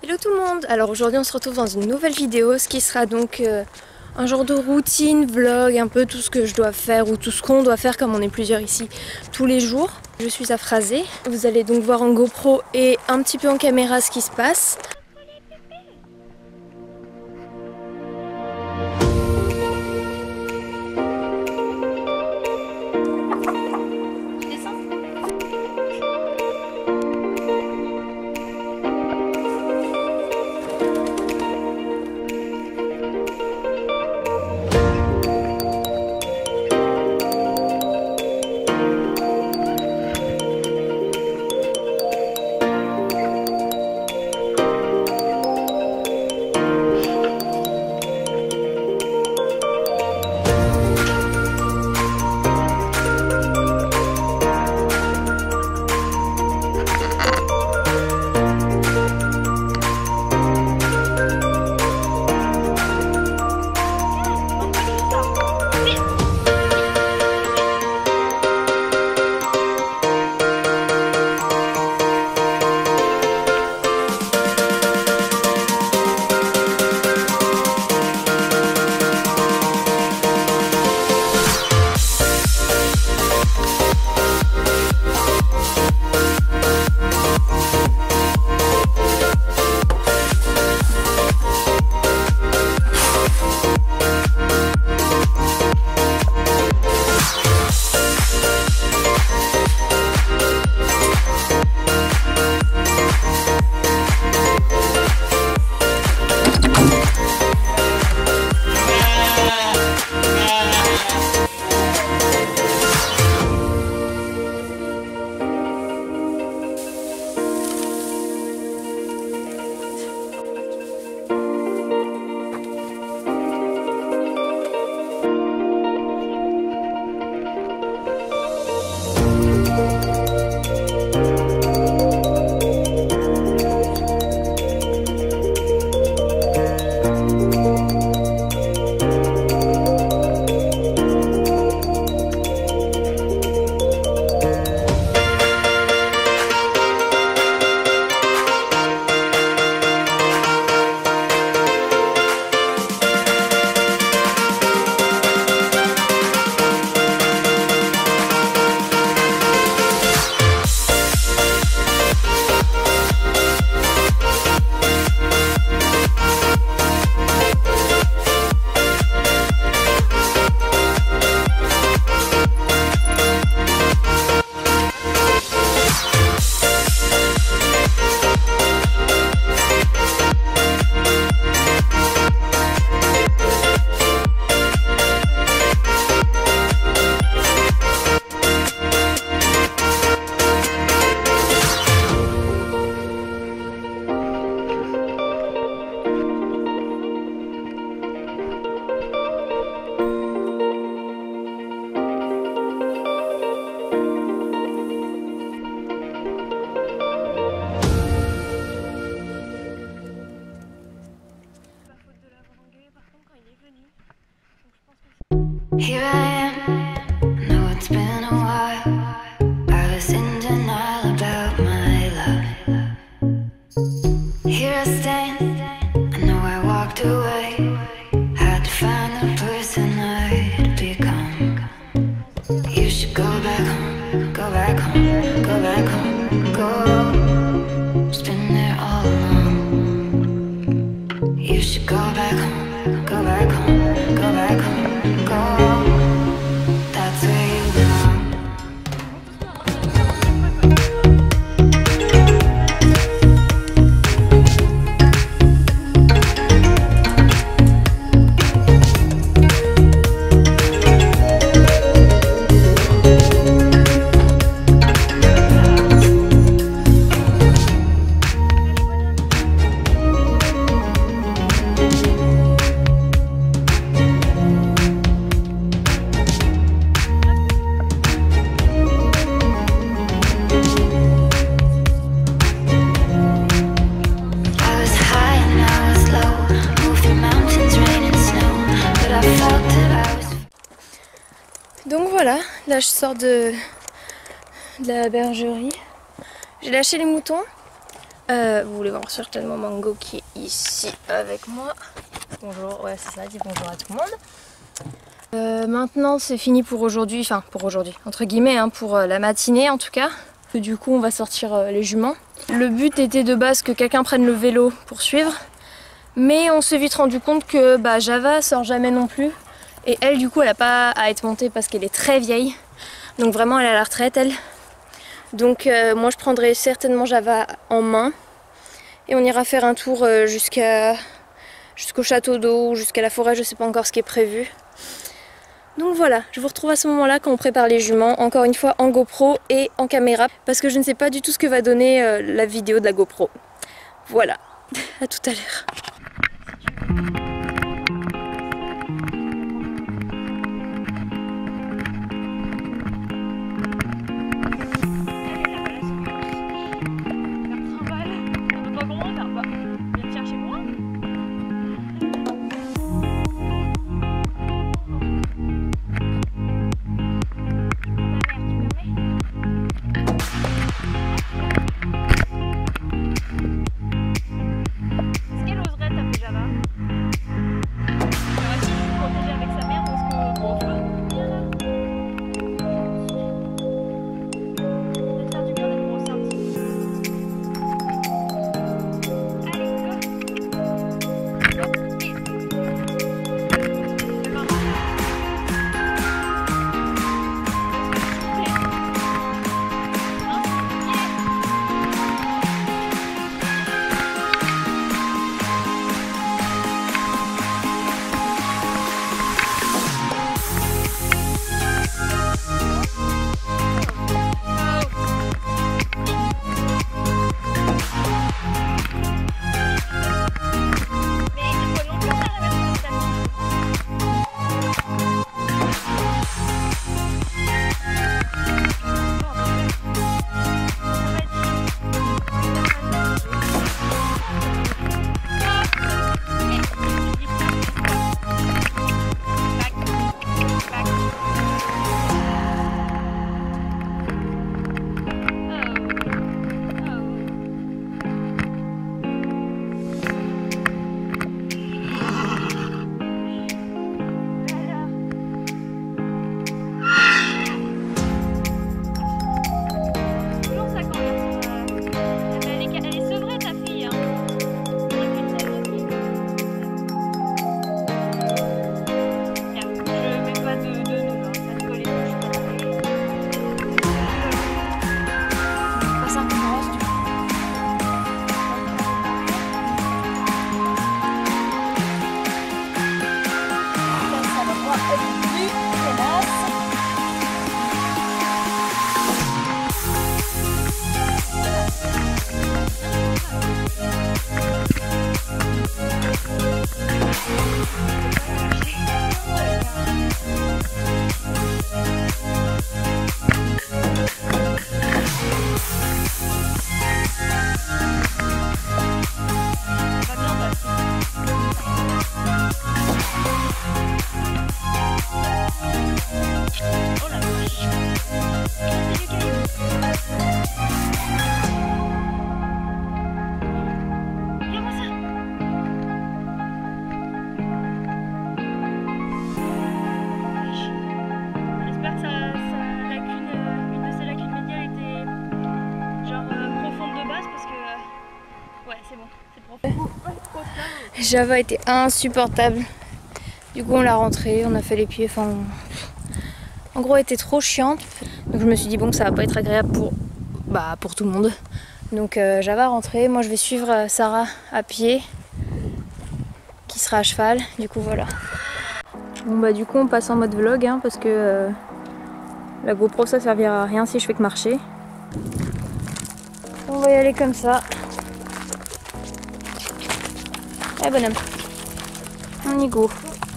Hello tout le monde! Alors aujourd'hui on se retrouve dans une nouvelle vidéo, ce qui sera donc un genre de routine, vlog, un peu tout ce que je dois faire ou tout ce qu'on doit faire comme on est plusieurs ici tous les jours. Je suis à Phrasé. Vous allez donc voir en GoPro et un petit peu en caméra ce qui se passe. Here I am, know it's been a while. I was in denial about my love. Here I stand, I know I walked away. Had to find the person I'd become. You should go back home, go back home, go back home, go. It's been there all along. You should go back home, go back home, go back home, go. That's where you belong. Donc voilà, là je sors de la bergerie. J'ai lâché les moutons. Vous voulez voir certainement Mango qui est ici avec moi. Bonjour, ouais c'est ça, dis bonjour à tout le monde. Maintenant c'est fini pour aujourd'hui, enfin pour aujourd'hui, entre guillemets, hein, pour la matinée en tout cas. Du coup on va sortir les juments. Le but était de base que quelqu'un prenne le vélo pour suivre. Mais on s'est vite rendu compte que Java sort jamais non plus. Et elle du coup elle a pas à être montée parce qu'elle est très vieille. Donc vraiment elle est à la retraite elle. Donc moi je prendrai certainement Java en main. Et on ira faire un tour jusqu'au château d'eau ou jusqu'à la forêt, je sais pas encore ce qui est prévu. Donc voilà, je vous retrouve à ce moment-là quand on prépare les juments, encore une fois en GoPro et en caméra, parce que je ne sais pas du tout ce que va donner la vidéo de la GoPro. Voilà, à tout à l'heure. Java était insupportable. Du coup on l'a rentrée, on a fait les pieds, enfin en gros elle était trop chiante. Donc je me suis dit bon que ça va pas être agréable pour tout le monde. Donc Java rentrée, moi je vais suivre Sarah à pied qui sera à cheval, du coup voilà. Bon du coup on passe en mode vlog hein, parce que la GoPro ça servira à rien si je fais que marcher. On va y aller comme ça. Allez bonhomme, on y go.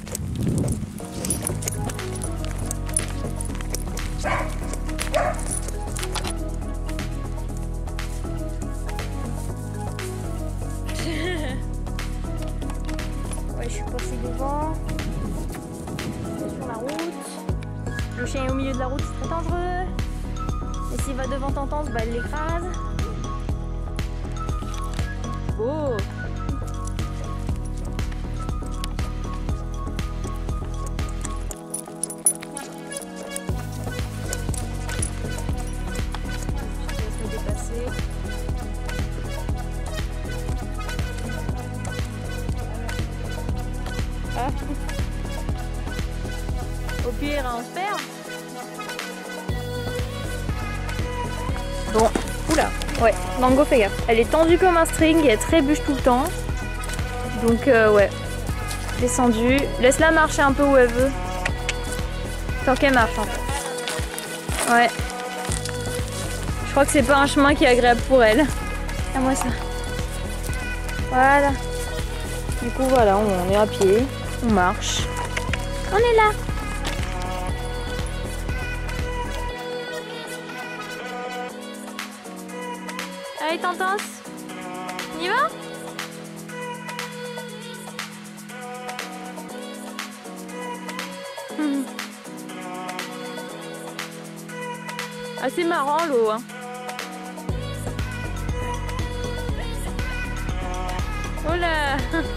Ouais, je suis passée devant. Sur la route. Le chien est au milieu de la route, c'est très dangereux. Et s'il va devant Tentance, elle l'écrase. beau. Ah. Au pire, on se perd. Bon, oula, ouais, Mango, fais gaffe. Elle est tendue comme un string et elle trébuche tout le temps. Donc, ouais, descendue. Laisse-la marcher un peu où elle veut. Tant qu'elle marche, en fait. Ouais. Je crois que c'est pas un chemin qui est agréable pour elle. À moi ça. Voilà. Du coup, voilà, on est à pied, on marche. On est là. Allez, Tantance, on y va? Assez marrant l'eau, hein. Oh là.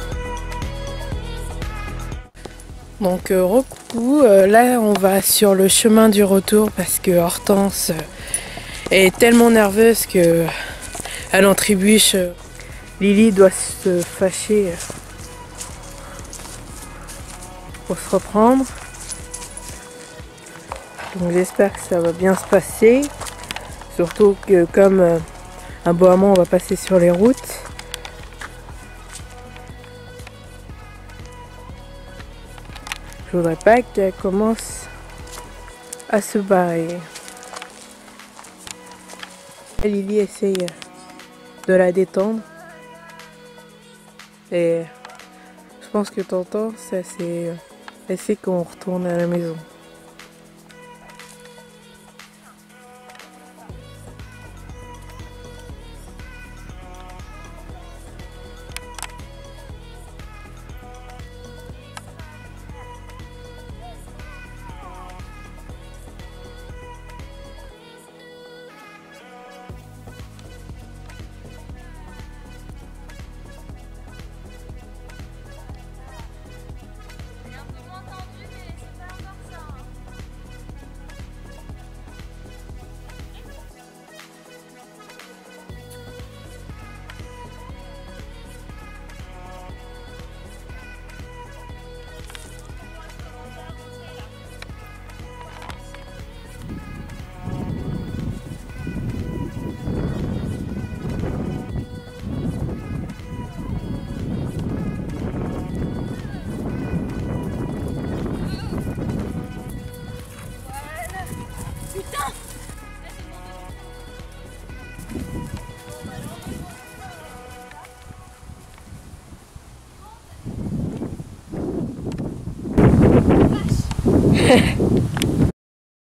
Donc recoucou, là on va sur le chemin du retour parce que Hortense est tellement nerveuse que elle en trébuche. Lily doit se fâcher pour se reprendre. Donc j'espère que ça va bien se passer. Surtout que comme un beau moment on va passer sur les routes. Je voudrais pas qu'elle commence à se barrer. Lily essaye de la détendre. Et je pense que t'entends, elle sait qu'on retourne à la maison.